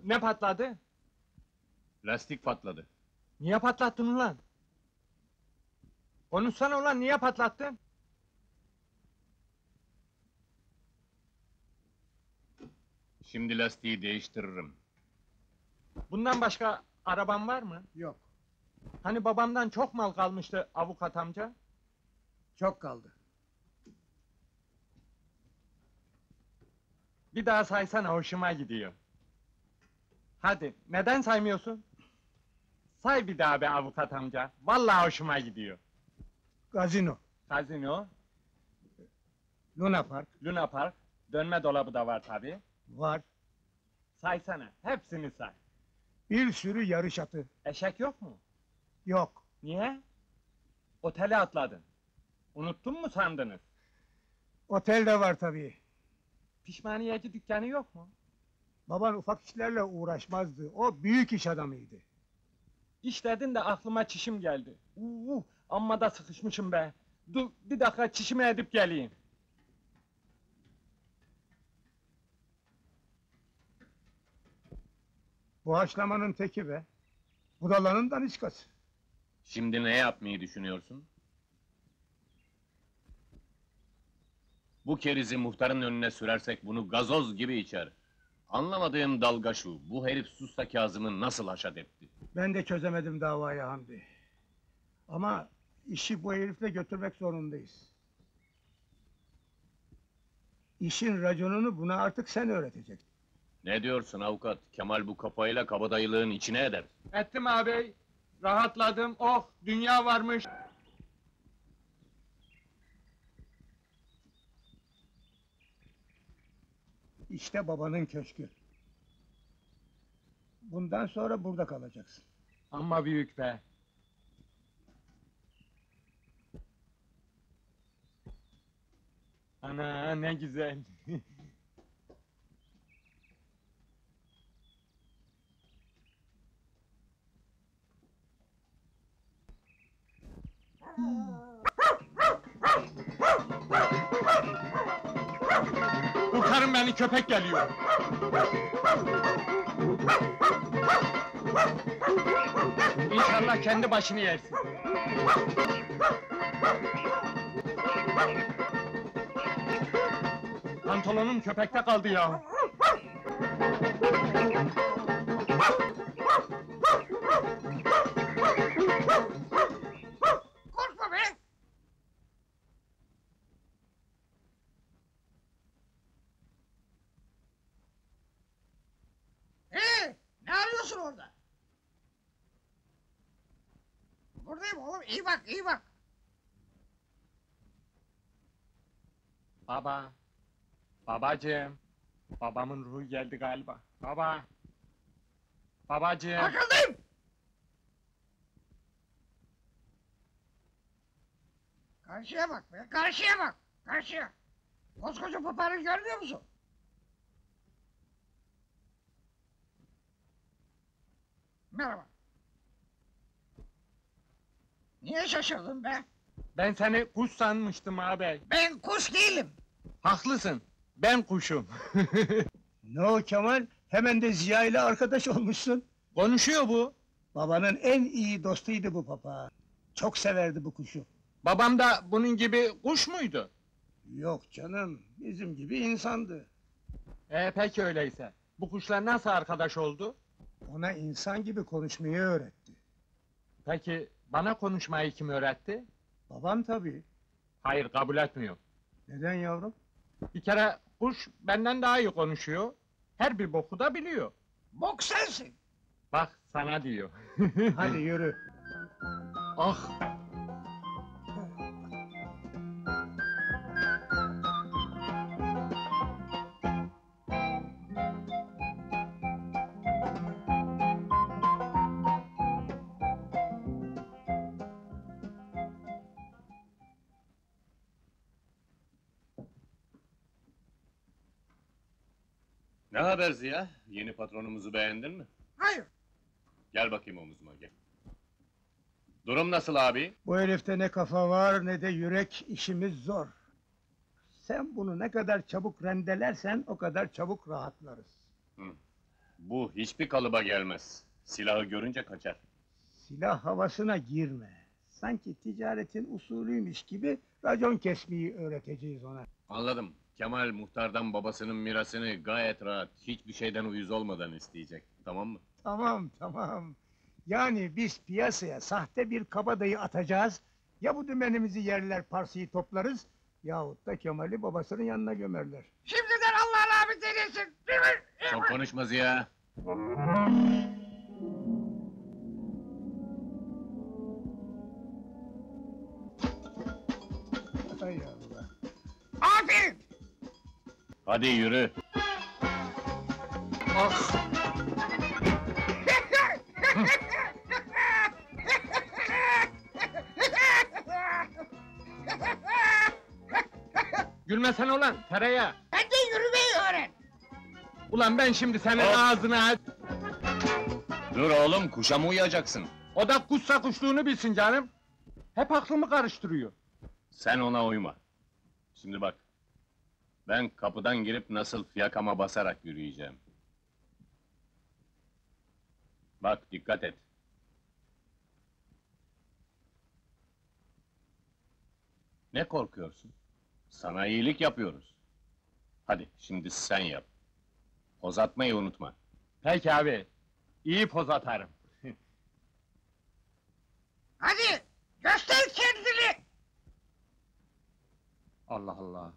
Ne patladı? Lastik patladı. Niye patlattın ulan? Konuşsana ulan, niye patlattın? Şimdi lastiği değiştiririm. Bundan başka araban var mı? Yok, Hani babamdan çok mal kalmıştı avukat amca? çok kaldı. Bir daha saysana, hoşuma gidiyor. Hadi, neden saymıyorsun? Say bir daha be avukat amca, vallahi hoşuma gidiyor. Gazino, Kazino, Luna Park Luna Park, dönme dolabı da var tabi. var. Saysana, hepsini say. Bir sürü yarış atı. Eşek yok mu? Yok, Niye? Otele atladın. Unuttun mu sandınız? otel de var tabii. Pişmaniyeci dükkanı yok mu? Baban ufak işlerle uğraşmazdı. O büyük iş adamıydı. İş dedin de aklıma çişim geldi. Amma da sıkışmışım be. Dur, bir dakika çişimi edip geleyim. Bu haşlamanın teki be. Budalanın daniskası. Şimdi ne yapmayı düşünüyorsun? Bu kerizi muhtarın önüne sürersek bunu gazoz gibi içer. Anlamadığım dalga şu, bu herif Susta Kazım'ı nasıl haşat etti? Ben de çözemedim davayı Hamdi. Ama işi bu herifle götürmek zorundayız. İşin raconunu buna artık sen öğreteceksin. Ne diyorsun avukat? Kemal bu kafayla kabadayılığın içine eder. Ettim ağabey. Rahatladım. Oh, dünya varmış. İşte babanın köşkü. Bundan sonra burada kalacaksın. Amma büyük be. Ana ne güzel. Kurtarın beni, köpek geliyor. İnşallah kendi başını yersin. Pantolonum köpekte kaldı ya. Korkma be! Ne arıyorsun orada? Buradayım oğlum, iyi bak, iyi bak! Baba. Babacığım. Babamın ruhu geldi galiba. Baba. Babacığım. Arkandayım! Karşıya bak be, karşıya bak! Karşıya! Koskoca papağanı görmüyor musun? Merhaba! Niye şaşırdın be? Ben seni kuş sanmıştım ağabey. Ben kuş değilim! Haklısın. Ben kuşum. Ne o Kemal? Hemen de Ziya ile arkadaş olmuşsun. Konuşuyor bu. Babanın en iyi dostuydu bu papağan. Çok severdi bu kuşu. Babam da bunun gibi kuş muydu? Yok canım, bizim gibi insandı. Peki öyleyse. Bu kuşlar nasıl arkadaş oldu? Ona insan gibi konuşmayı öğretti. Peki bana konuşmayı kim öğretti? Baban tabii. Hayır, kabul etmiyor. Neden yavrum? Bir kere kuş benden daha iyi konuşuyor. Her bir boku da biliyor. Bok sensin! Bak sana diyor. Hadi yürü. Ah! Ne haber Ziya? Yeni patronumuzu beğendin mi? Hayır! Gel bakayım omuzuma, gel. Durum nasıl abi? Bu herifte ne kafa var ne de yürek, işimiz zor. Sen bunu ne kadar çabuk rendelersen o kadar çabuk rahatlarız. Bu hiçbir kalıba gelmez. Silahı görünce kaçar. Silah havasına girme. Sanki ticaretin usulüymüş gibi racon kesmeyi öğreteceğiz ona. Anladım. Kemal muhtardan babasının mirasını gayet rahat, hiçbir şeyden uyuz olmadan isteyecek. Tamam mı? Tamam, tamam. Yani biz piyasaya sahte bir kabadayı atacağız. Ya bu dümenimizi yerler, parsayı toplarız... ...yahut da Kemal'i babasının yanına gömerler. Şimdiden Allah rahmet eylesin. Değil mi? Çok konuşma Ziya. Hay Allah! Aferin. Hadi yürü. Ah! Gülmesene ulan, tereyağı! Sen de yürümeyi öğren. Ulan ben şimdi senin Hop! ağzına... Dur oğlum, kuşa mı uyacaksın? O da kuşsa kuşluğunu bilsin canım! Hep aklımı karıştırıyor. Sen ona uyma. Şimdi bak. Ben kapıdan girip nasıl fiyakama basarak yürüyeceğim. Bak, dikkat et. Ne korkuyorsun? Sana iyilik yapıyoruz. Hadi, şimdi sen yap. Uzatmayı unutma. Peki abi, iyi poz atarım. Hadi göster kendini. Allah Allah!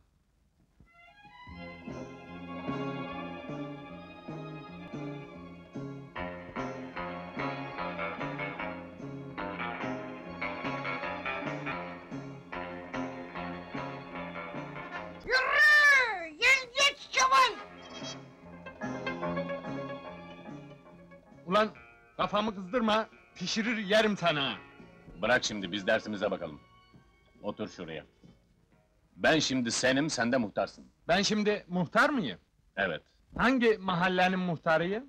Yürü! Yengeç Kemal! Ulan kafamı kızdırma, pişirir yerim sana! Bırak şimdi, biz dersimize bakalım. Otur şuraya. Ben şimdi senim, sen de muhtarsın. Ben şimdi muhtar mıyım? Evet. Hangi mahallenin muhtarıyım?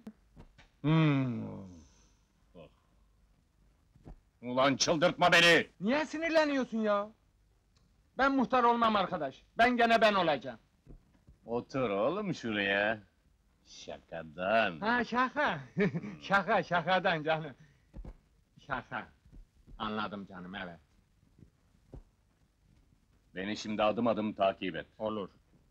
Ulan çıldırtma beni! Niye sinirleniyorsun ya? Ben muhtar olmam arkadaş, ben gene ben olacağım. Otur oğlum şuraya. Şakadan. Ha şaka! Şakadan canım! Şaka! Anladım canım, evet. Beni şimdi adım adım takip et. Olur.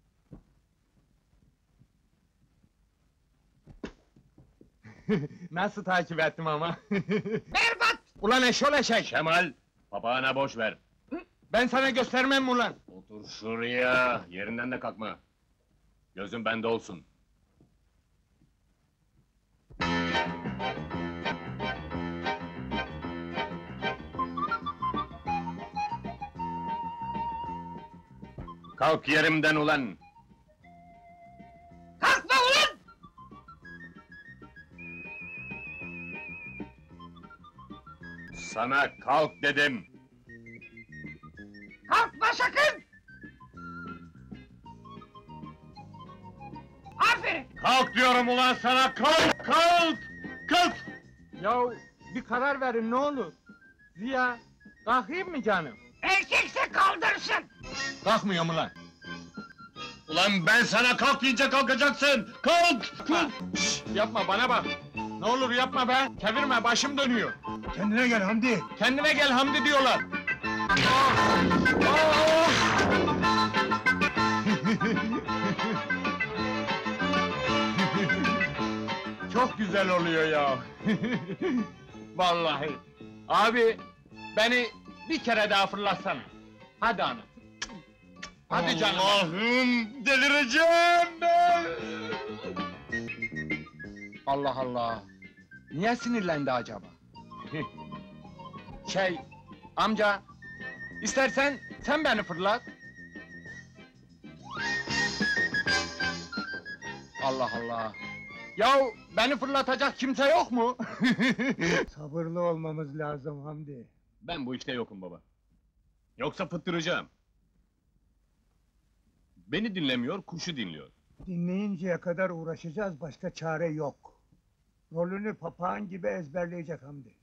Nasıl takip ettim ama? Berbat! Ulan eşol eşek! Kemal, papağana boş ver. Ben sana göstermem mi ulan? Otur şuraya, yerinden de kalkma. Gözün bende olsun. Kalk yerimden ulan! Kalkma ulan! Sana kalk dedim! Kalkma sakın! Aferin! Kalk diyorum ulan sana, kalk! Kalk! Kalk! Ya bir karar verin ne olur. Ziya, kalkayım mı canım? Erkekse kaldırsın! Kalkmıyorum ulan. Ulan ben sana kalk deyince kalkacaksın! Kalk! Ha, şş, yapma bana bak. Ne olur yapma be, çevirme başım dönüyor. Kendine gel Hamdi! Kendine gel Hamdi diyorlar. Ah! Ah! Çok güzel oluyor ya. Vallahi. Abi, beni bir kere daha fırlatsana. Hadi ana. Hadi canım. Allah'ım delireceğim ben! Allah Allah! Niye sinirlendi acaba? Amca, istersen sen beni fırlat. Allah Allah! Yahu beni fırlatacak kimse yok mu? Sabırlı olmamız lazım Hamdi. Ben bu işte yokum baba. Yoksa fıttıracağım. Beni dinlemiyor, kuşu dinliyor. Dinleyinceye kadar uğraşacağız, başka çare yok. Rolünü papağan gibi ezberleyecek Hamdi.